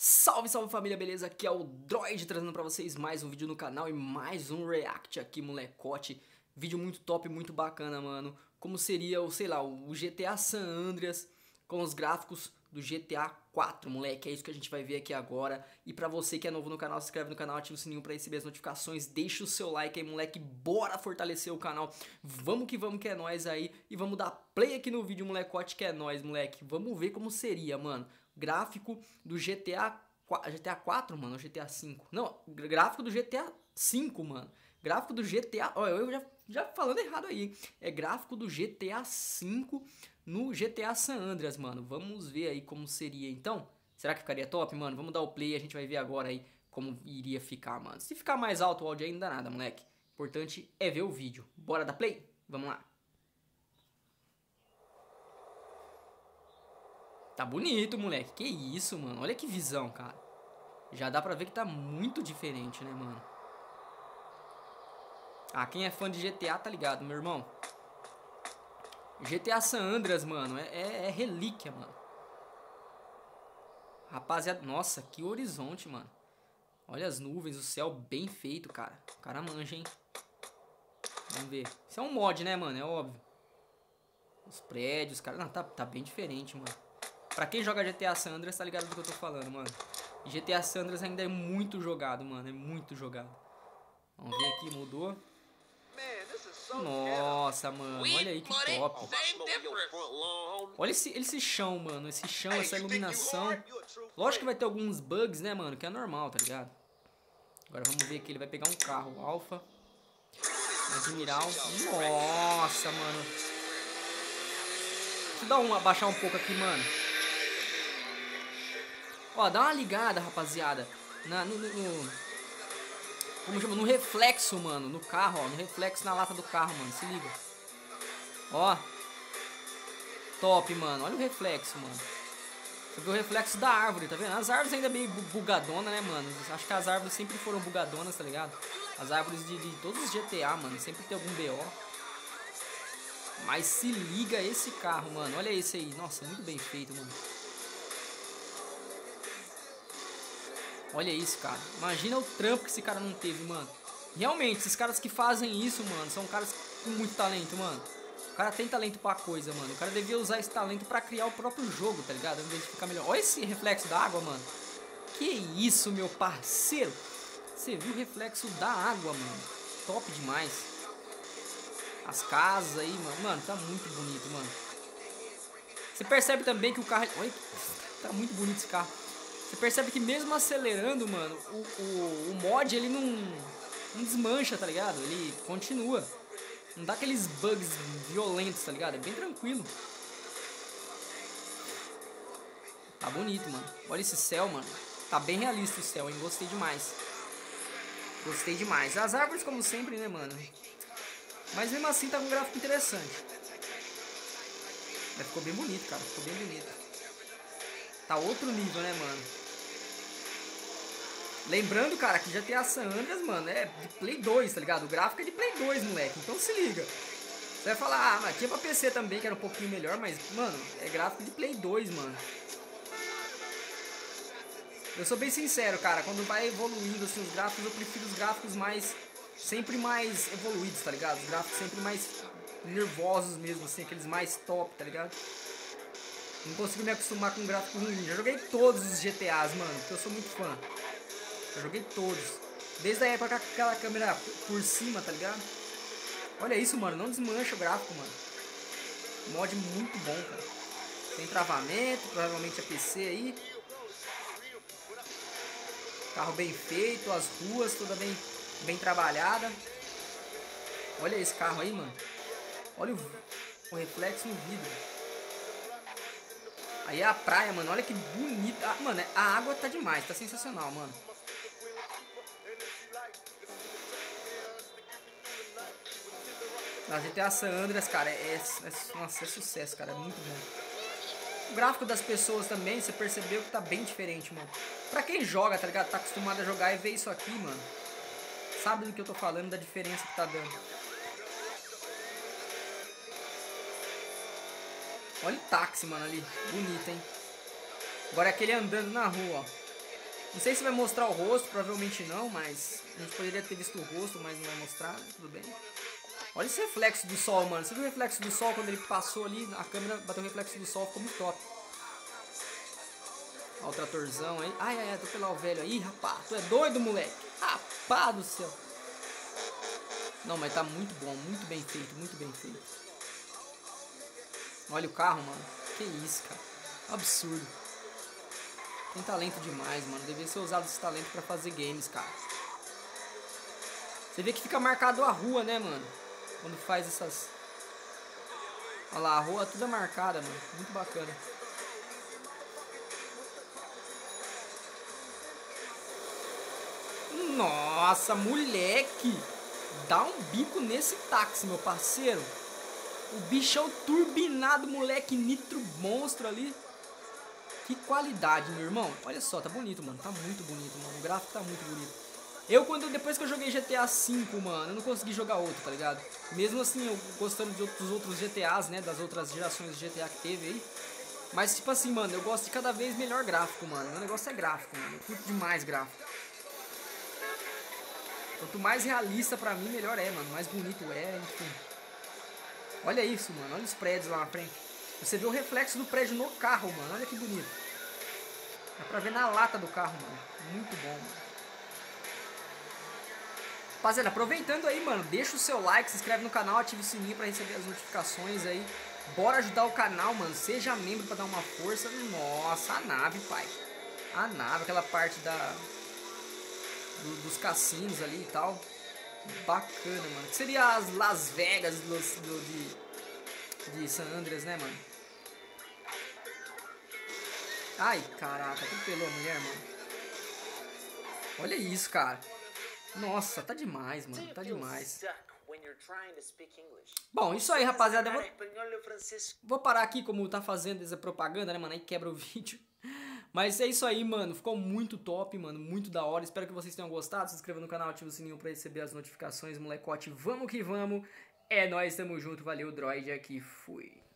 Salve, salve família, beleza? Aqui é o Droid trazendo pra vocês mais um vídeo no canal e mais um react aqui, molecote. Vídeo muito top, muito bacana, mano. Como seria, sei lá, o GTA San Andreas com os gráficos do GTA 4, moleque. É isso que a gente vai ver aqui agora. E pra você que é novo no canal, se inscreve no canal, ativa o sininho pra receber as notificações. Deixa o seu like aí, moleque. Bora fortalecer o canal. Vamos que é nóis aí. E vamos dar play aqui no vídeo, molecote, que é nóis, moleque. Vamos ver como seria, mano. Gráfico do GTA 4, mano, ou GTA 5? Não, gráfico do GTA 5, mano. Gráfico do GTA... Olha, eu já falando errado aí. É gráfico do GTA 5 no GTA San Andreas, mano. Vamos ver aí como seria, então. Será que ficaria top, mano? Vamos dar o play e a gente vai ver agora aí como iria ficar, mano. Se ficar mais alto o áudio aí, não dá nada, moleque. O importante é ver o vídeo. Bora dar play? Vamos lá. Tá bonito, moleque. Que isso, mano. Olha que visão, cara. Já dá pra ver que tá muito diferente, né, mano? Ah, quem é fã de GTA tá ligado, meu irmão. GTA San Andreas, mano, é relíquia, mano. Rapaziada, nossa, que horizonte, mano. Olha as nuvens, o céu bem feito, cara. O cara manja, hein? Vamos ver. Isso é um mod, né, mano? É óbvio. Os prédios, cara. Não, tá bem diferente, mano. Pra quem joga GTA San Andreas, tá ligado do que eu tô falando, mano. E GTA San Andreas ainda é muito jogado, mano. É muito jogado. Vamos ver aqui, mudou. Nossa, mano, olha aí que top. Olha esse chão, mano. Esse chão, essa iluminação. Lógico que vai ter alguns bugs, né, mano? Que é normal, tá ligado? Agora vamos ver aqui. Ele vai pegar um carro Alfa. Admiral. Nossa, mano. Deixa eu dar abaixar um pouco aqui, mano. Ó, dá uma ligada, rapaziada. Como chama? No reflexo, mano. No carro, ó. No reflexo na lata do carro, mano. Se liga. Ó. Top, mano. Olha o reflexo, mano. Você vê o reflexo da árvore, tá vendo? As árvores ainda é meio bugadona, né, mano? Acho que as árvores sempre foram bugadonas, tá ligado? As árvores de todos os GTA, mano. Sempre tem algum BO. Mas se liga esse carro, mano. Olha esse aí. Nossa, muito bem feito, mano. Olha isso, cara. Imagina o trampo que esse cara não teve, mano. Realmente, esses caras que fazem isso, mano, são caras com muito talento, mano. O cara tem talento pra coisa, mano. O cara devia usar esse talento pra criar o próprio jogo, tá ligado? Ao invés de ficar melhor. Olha esse reflexo da água, mano. Que isso, meu parceiro. Você viu o reflexo da água, mano. Top demais. As casas aí, mano. Mano, tá muito bonito, mano. Você percebe também que o carro... Olha, tá muito bonito esse carro. Você percebe que mesmo acelerando, mano, o mod, ele não desmancha, tá ligado? Ele continua. Não dá aqueles bugs violentos, tá ligado? É bem tranquilo. Tá bonito, mano. Olha esse céu, mano. Tá bem realista o céu, hein? Gostei demais. Gostei demais. As árvores, como sempre, né, mano? Mas mesmo assim tá com um gráfico interessante. Mas ficou bem bonito, cara. Ficou bem bonito. Tá outro nível, né, mano? Lembrando, cara, que GTA San Andreas, mano, é de Play 2, tá ligado? O gráfico é de Play 2, moleque. Então se liga. Você vai falar, ah, mas tinha pra PC também, que era um pouquinho melhor, mas, mano, é gráfico de Play 2, mano. Eu sou bem sincero, cara, quando vai evoluindo, assim, os gráficos, eu prefiro os gráficos sempre mais evoluídos, tá ligado? Os gráficos sempre mais nervosos mesmo, assim, aqueles mais top, tá ligado? Não consigo me acostumar com um gráfico ruim. Já joguei todos os GTAs, mano, porque eu sou muito fã. Eu joguei todos. Desde a época com aquela câmera por cima, tá ligado? Olha isso, mano. Não desmancha o gráfico, mano. Mod muito bom, cara. Tem travamento, provavelmente é PC aí. Carro bem feito, as ruas toda bem trabalhada. Olha esse carro aí, mano. Olha o reflexo no vidro. Aí é a praia, mano. Olha que bonita. Ah, mano, a água tá demais. Tá sensacional, mano. A GTA San Andreas, cara, nossa, é sucesso, cara, é muito bom. O gráfico das pessoas também, você percebeu que tá bem diferente, mano. Pra quem joga, tá ligado? Tá acostumado a jogar e ver isso aqui, mano. Sabe do que eu tô falando, da diferença que tá dando. Olha o táxi, mano, ali. Bonito, hein? Agora é aquele andando na rua, ó. Não sei se vai mostrar o rosto, provavelmente não, mas a gente poderia ter visto o rosto, mas não vai mostrar, né? Tudo bem. Olha esse reflexo do sol, mano. Você viu o reflexo do sol quando ele passou ali? A câmera bateu o reflexo do sol, ficou muito top. Olha o tratorzão aí. Ai, ai, ai, atropelar o velho aí, rapaz. Tu é doido, moleque? Rapaz do céu. Não, mas tá muito bom, muito bem feito, muito bem feito. Olha o carro, mano. Que isso, cara. Absurdo. Tem talento demais, mano. Devia ser usado esse talento pra fazer games, cara. Você vê que fica marcado a rua, né, mano? Quando faz essas... Olha lá, a rua toda marcada, mano. Muito bacana. Nossa, moleque! Dá um bico nesse táxi, meu parceiro. O bichão turbinado, moleque, nitro monstro ali. Que qualidade, meu irmão. Olha só, tá bonito, mano. Tá muito bonito, mano. O gráfico tá muito bonito. Depois que eu joguei GTA V, mano, eu não consegui jogar outro, tá ligado? Mesmo assim, eu gostando dos outros GTAs, né? Das outras gerações de GTA que teve aí. Mas, tipo assim, mano, eu gosto de cada vez melhor gráfico, mano. Meu negócio é gráfico, mano. Eu curto demais gráfico. Quanto mais realista pra mim, melhor é, mano. Mais bonito é, enfim. Olha isso, mano. Olha os prédios lá na frente. Você vê o reflexo do prédio no carro, mano. Olha que bonito. Dá pra ver na lata do carro, mano. Muito bom, mano. Rapaziada, aproveitando aí, mano, deixa o seu like, se inscreve no canal, ativa o sininho pra receber as notificações aí. Bora ajudar o canal, mano. Seja membro pra dar uma força. Nossa, a nave, pai. A nave, aquela parte dos cassinos ali e tal. Bacana, mano. Que seria as Las Vegas de San Andreas, né, mano? Ai, caraca, atropelou a mulher, mano. Olha isso, cara. Nossa, tá demais, mano. Tá demais. Bom, isso aí, rapaziada. Vou parar aqui como tá fazendo essa propaganda, né, mano? Aí quebra o vídeo. Mas é isso aí, mano. Ficou muito top, mano. Muito da hora. Espero que vocês tenham gostado. Se inscreva no canal, ativa o sininho pra receber as notificações, molecote. Vamos que vamos. É nóis, tamo junto. Valeu, droid aqui. Fui.